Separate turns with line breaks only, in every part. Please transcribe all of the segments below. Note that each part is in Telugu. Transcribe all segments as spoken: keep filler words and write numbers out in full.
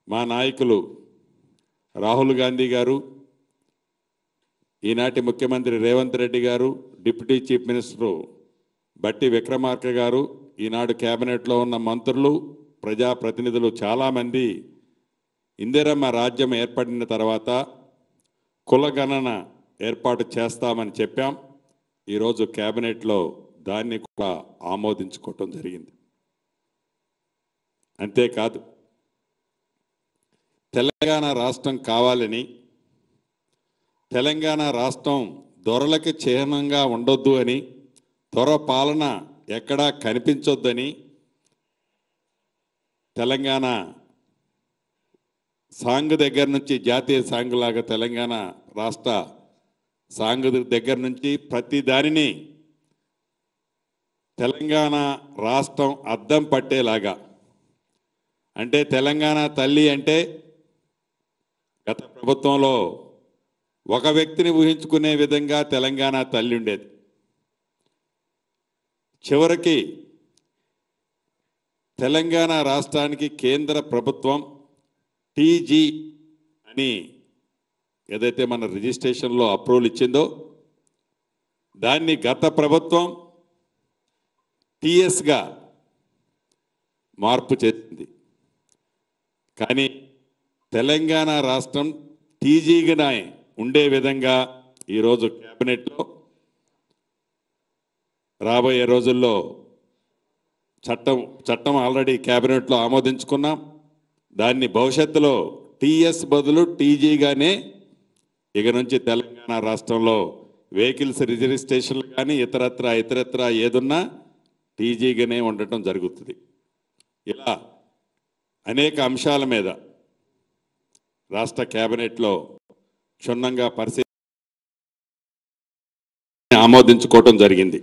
మా నాయకులు రాహుల్ గాంధీ గారు, ఈనాటి ముఖ్యమంత్రి రేవంత్ రెడ్డి గారు, డిప్యూటీ చీఫ్ మినిస్టర్ బట్టి విక్రమార్క గారు, ఈనాడు కేబినెట్లో ఉన్న మంత్రులు, ప్రజాప్రతినిధులు చాలామంది ఇందిరమ్మ రాజ్యం ఏర్పడిన తర్వాత కులగణన ఏర్పాటు చేస్తామని చెప్పాం. ఈరోజు కేబినెట్లో దాన్ని కూడా ఆమోదించుకోవటం జరిగింది. అంతేకాదు, తెలంగాణ రాష్ట్రం కావాలని, తెలంగాణ రాష్ట్రం దొరలకి చిహ్నంగా ఉండొద్దు అని, దొర పాలన ఎక్కడా కనిపించొద్దని తెలంగాణ సాంగ్ దగ్గర నుంచి జాతీయ సాంగ్ లాగా తెలంగాణ రాష్ట్ర సాంగ్ దగ్గర నుంచి ప్రతి దానిని తెలంగాణ రాష్ట్రం అద్దం పట్టేలాగా, అంటే తెలంగాణ తల్లి అంటే గత ప్రభుత్వంలో ఒక వ్యక్తిని ఊహించుకునే విధంగా తెలంగాణ తల్లి ఉండేది. చివరికి తెలంగాణ రాష్ట్రానికి కేంద్ర ప్రభుత్వం టీజీ అని ఏదైతే మన రిజిస్ట్రేషన్లో అప్రూవల్ ఇచ్చిందో దాన్ని గత ప్రభుత్వం టీఎస్గా మార్పు చేసింది. కానీ తెలంగాణ రాష్ట్రం టీజీగా ఉండే విధంగా ఈరోజు కేబినెట్లో రాబోయే రోజుల్లో చట్టం చట్టం ఆల్రెడీ కేబినెట్లో ఆమోదించుకున్నాం. దాన్ని భవిష్యత్తులో టీఎస్ బదులు టీజీగానే ఇక నుంచి తెలంగాణ రాష్ట్రంలో వెహికల్స్ రిజిస్ట్రేషన్లు కానీ ఇతరత్ర ఇతరత్ర ఏదున్నా టీజీగానే ఉండటం జరుగుతుంది. ఇలా అనేక అంశాల మీద రాష్ట్ర కేబినెట్లో క్షుణ్ణంగా పరిశీలి ఆమోదించుకోవటం జరిగింది.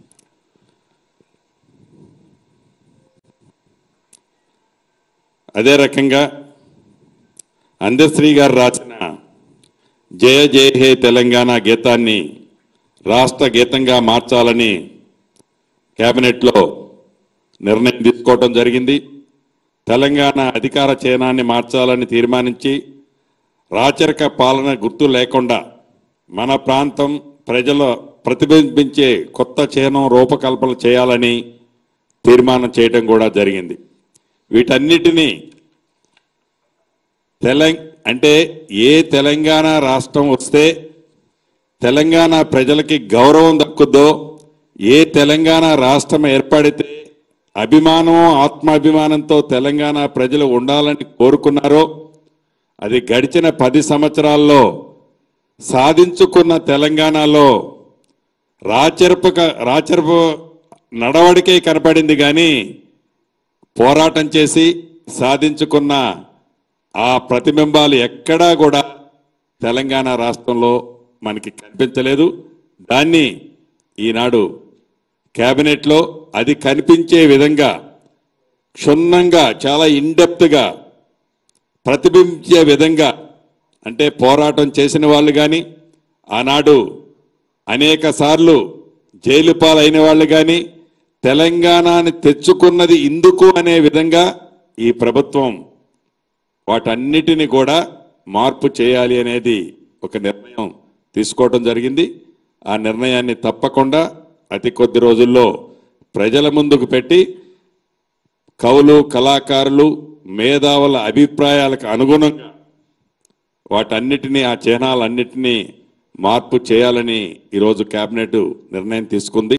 అదే రకంగా అందశ్రీ గారు రాసిన జయ జయ హే తెలంగాణ గీతాన్ని రాష్ట్ర గీతంగా మార్చాలని కేబినెట్లో నిర్ణయం తీసుకోవటం జరిగింది. తెలంగాణ అధికార చిహ్నాన్ని మార్చాలని తీర్మానించి రాచరిక పాలన గుర్తు లేకుండా మన ప్రాంతం ప్రజల ప్రతిబింబించే కొత్త చిహ్నం రూపకల్పన చేయాలని తీర్మానం చేయడం కూడా జరిగింది. వీటన్నిటినీ తెలంగ అంటే ఏ తెలంగాణ రాష్ట్రం వస్తే తెలంగాణ ప్రజలకి గౌరవం దక్కుద్దో, ఏ తెలంగాణ రాష్ట్రం ఏర్పడితే అభిమానం ఆత్మాభిమానంతో తెలంగాణ ప్రజలు ఉండాలని కోరుకున్నారో అది గడిచిన పది సంవత్సరాల్లో సాధించుకున్న తెలంగాణలో రాచరిక రాచరిక నడవడికే కనపడింది. కానీ పోరాటం చేసి సాధించుకున్న ఆ ప్రతిబింబాలు ఎక్కడా కూడా తెలంగాణ రాష్ట్రంలో మనకి కనిపించలేదు. దాన్ని ఈనాడు కేబినెట్లో అది కనిపించే విధంగా క్షుణ్ణంగా చాలా ఇన్డెప్త్గా ప్రతిబింబించే విధంగా, అంటే పోరాటం చేసిన వాళ్ళు కానీ ఆనాడు అనేక సార్లు జైలు పాలైన వాళ్ళు కానీ తెలంగాణని తెచ్చుకున్నది ఇందుకు అనే విధంగా ఈ ప్రభుత్వం వాటన్నిటిని కూడా మార్పు చేయాలి అనేది ఒక నిర్ణయం తీసుకోవడం జరిగింది. ఆ నిర్ణయాన్ని తప్పకుండా అతి కొద్ది రోజుల్లో ప్రజల ముందుకు పెట్టి కవులు, కళాకారులు, మేధావుల అభిప్రాయాలకు అనుగుణంగా వాటన్నిటినీ ఆ చిహ్నాలన్నిటినీ మార్పు చేయాలని ఈరోజు కేబినెట్ నిర్ణయం తీసుకుంది.